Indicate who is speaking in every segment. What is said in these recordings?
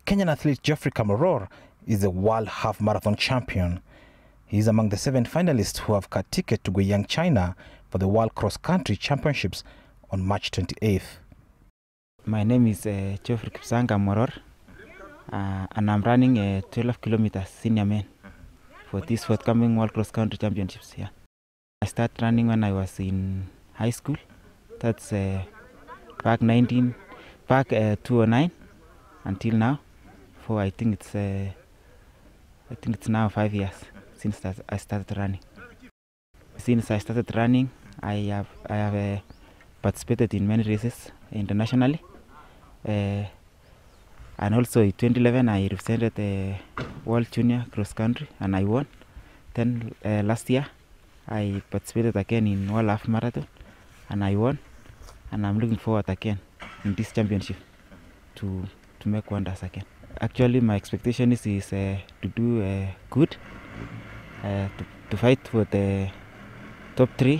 Speaker 1: Kenyan athlete Geoffrey Kamworor is a world half marathon champion. He is among the 7 finalists who have cut ticket to Guiyang, China for the World Cross Country Championships on March 28th.
Speaker 2: My name is Geoffrey Kamworor, and I'm running a 12 kilometers senior man for this forthcoming World Cross Country Championships here. I started running when I was in high school. That's back 2009 until now. For I think it's now 5 years since I started running. Since I started running, I have participated in many races internationally, and also in 2011 I represented the World Junior Cross Country and I won. Then last year I participated again in World Half Marathon and I won, and I'm looking forward again in this championship to make wonders again. Actually, my expectation is to do good, to fight for the top 3,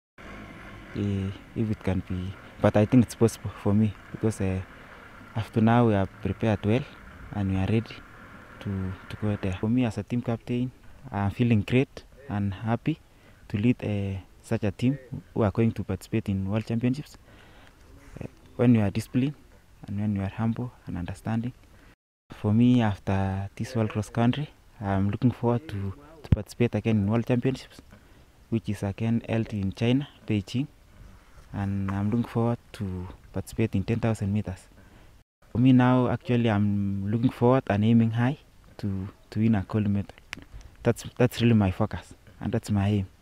Speaker 2: if it can be. But I think it's possible for me because after now we are prepared well and we are ready to go there. For me as a team captain, I'm feeling great and happy to lead such a team who are going to participate in World Championships. When you are disciplined and when you are humble and understanding. For me, after this World Cross Country, I'm looking forward to participate again in World Championships, which is again held in China, Beijing, and I'm looking forward to participate in 10,000 meters. For me now, actually, I'm looking forward and aiming high to win a gold medal. That's really my focus, and that's my aim.